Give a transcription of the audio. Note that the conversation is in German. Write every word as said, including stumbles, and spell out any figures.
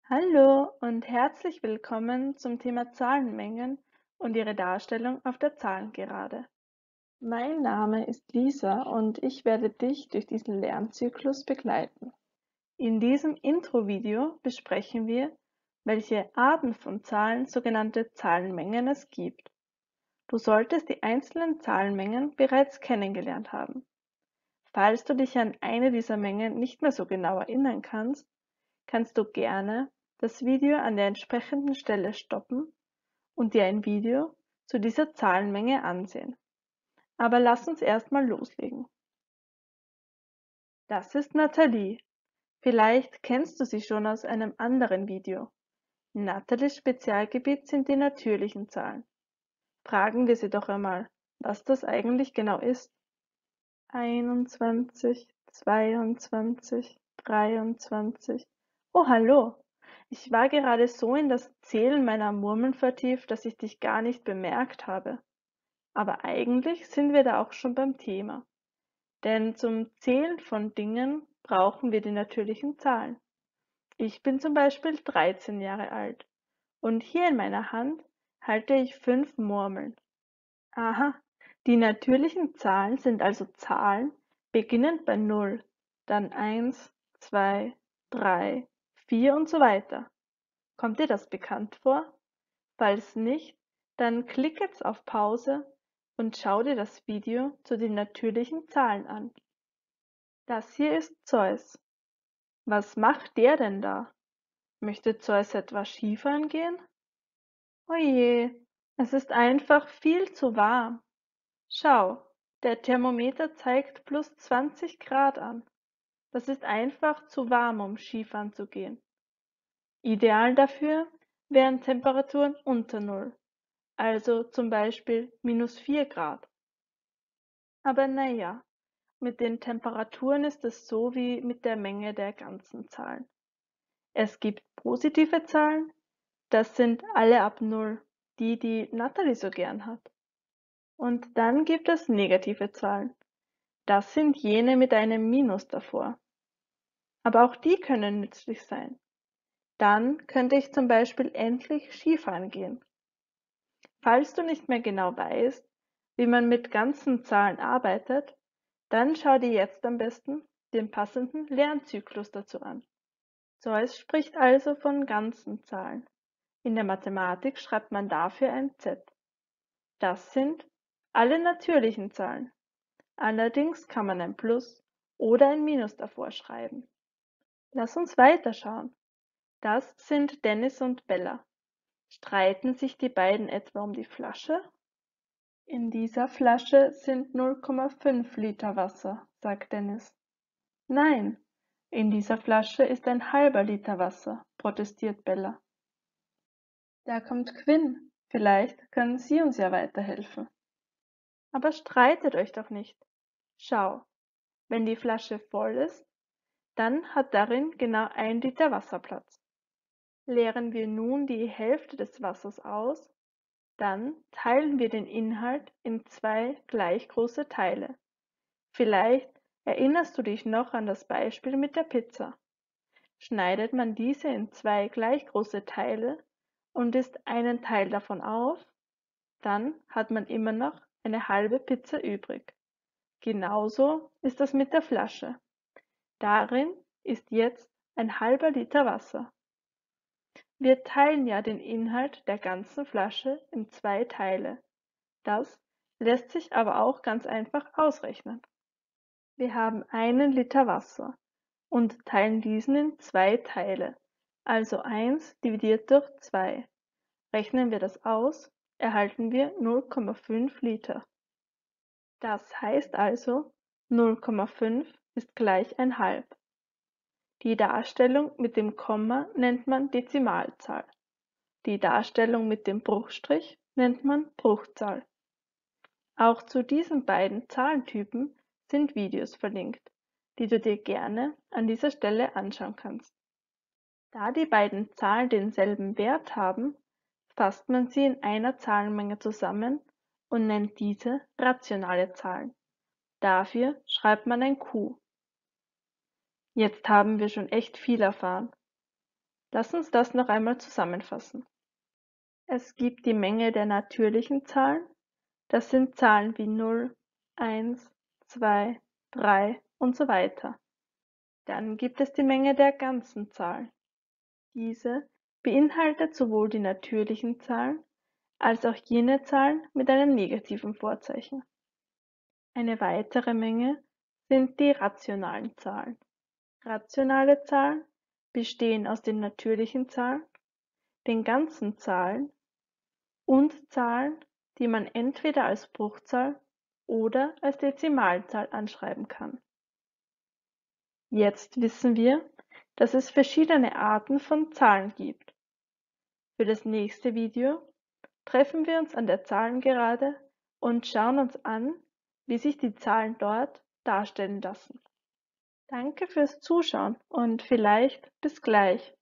Hallo und herzlich willkommen zum Thema Zahlenmengen und ihre Darstellung auf der Zahlengerade. Mein Name ist Lisa und ich werde dich durch diesen Lernzyklus begleiten. In diesem Intro-Video besprechen wir, welche Arten von Zahlen, sogenannte Zahlenmengen, es gibt. Du solltest die einzelnen Zahlenmengen bereits kennengelernt haben. Falls du dich an eine dieser Mengen nicht mehr so genau erinnern kannst, kannst du gerne das Video an der entsprechenden Stelle stoppen und dir ein Video zu dieser Zahlenmenge ansehen. Aber lass uns erstmal loslegen. Das ist Nathalie. Vielleicht kennst du sie schon aus einem anderen Video. Nathalies Spezialgebiet sind die natürlichen Zahlen. Fragen wir sie doch einmal, was das eigentlich genau ist. einundzwanzig, zweiundzwanzig, dreiundzwanzig. Oh, hallo! Ich war gerade so in das Zählen meiner Murmeln vertieft, dass ich dich gar nicht bemerkt habe. Aber eigentlich sind wir da auch schon beim Thema. Denn zum Zählen von Dingen brauchen wir die natürlichen Zahlen. Ich bin zum Beispiel dreizehn Jahre alt und hier in meiner Hand halte ich fünf Murmeln. Aha, die natürlichen Zahlen sind also Zahlen beginnend bei null, dann eins, zwei, drei, vier und so weiter. Kommt dir das bekannt vor? Falls nicht, dann klick jetzt auf Pause und schau dir das Video zu den natürlichen Zahlen an. Das hier ist Zeus. Was macht der denn da? Möchte Zeus etwa Skifahren gehen? Oje, es ist einfach viel zu warm. Schau, der Thermometer zeigt plus zwanzig Grad an. Das ist einfach zu warm, um Skifahren zu gehen. Ideal dafür wären Temperaturen unter Null, also zum Beispiel minus vier Grad. Aber naja, mit den Temperaturen ist es so wie mit der Menge der ganzen Zahlen. Es gibt positive Zahlen, das sind alle ab Null, die die Natalie so gern hat. Und dann gibt es negative Zahlen. Das sind jene mit einem Minus davor. Aber auch die können nützlich sein. Dann könnte ich zum Beispiel endlich Skifahren gehen. Falls du nicht mehr genau weißt, wie man mit ganzen Zahlen arbeitet, dann schau dir jetzt am besten den passenden Lernzyklus dazu an. Zeus spricht also von ganzen Zahlen. In der Mathematik schreibt man dafür ein Z. Das sind alle natürlichen Zahlen. Allerdings kann man ein Plus oder ein Minus davor schreiben. Lass uns weiterschauen. Das sind Dennis und Bella. Streiten sich die beiden etwa um die Flasche? In dieser Flasche sind null Komma fünf Liter Wasser, sagt Dennis. Nein, in dieser Flasche ist ein halber Liter Wasser, protestiert Bella. Da kommt Quinn. Vielleicht können Sie uns ja weiterhelfen. Aber streitet euch doch nicht. Schau, wenn die Flasche voll ist, dann hat darin genau ein Liter Wasser Platz. Leeren wir nun die Hälfte des Wassers aus, dann teilen wir den Inhalt in zwei gleich große Teile. Vielleicht erinnerst du dich noch an das Beispiel mit der Pizza. Schneidet man diese in zwei gleich große Teile und isst einen Teil davon auf, dann hat man immer noch eine halbe Pizza übrig. Genauso ist das mit der Flasche. Darin ist jetzt ein halber Liter Wasser. Wir teilen ja den Inhalt der ganzen Flasche in zwei Teile. Das lässt sich aber auch ganz einfach ausrechnen. Wir haben einen Liter Wasser und teilen diesen in zwei Teile, also eins dividiert durch zwei. Rechnen wir das aus, erhalten wir null Komma fünf Liter. Das heißt also, null Komma fünf ist gleich ein halb. Die Darstellung mit dem Komma nennt man Dezimalzahl. Die Darstellung mit dem Bruchstrich nennt man Bruchzahl. Auch zu diesen beiden Zahlentypen sind Videos verlinkt, die du dir gerne an dieser Stelle anschauen kannst. Da die beiden Zahlen denselben Wert haben, fasst man sie in einer Zahlenmenge zusammen und nennt diese rationale Zahlen. Dafür schreibt man ein Q. Jetzt haben wir schon echt viel erfahren. Lass uns das noch einmal zusammenfassen. Es gibt die Menge der natürlichen Zahlen, das sind Zahlen wie null, eins, zwei, drei und so weiter. Dann gibt es die Menge der ganzen Zahlen. Diese beinhaltet sowohl die natürlichen Zahlen als auch jene Zahlen mit einem negativen Vorzeichen. Eine weitere Menge sind die rationalen Zahlen. Rationale Zahlen bestehen aus den natürlichen Zahlen, den ganzen Zahlen und Zahlen, die man entweder als Bruchzahl oder als Dezimalzahl anschreiben kann. Jetzt wissen wir, dass es verschiedene Arten von Zahlen gibt. Für das nächste Video treffen wir uns an der Zahlengerade und schauen uns an, wie sich die Zahlen dort darstellen lassen. Danke fürs Zuschauen und vielleicht bis gleich.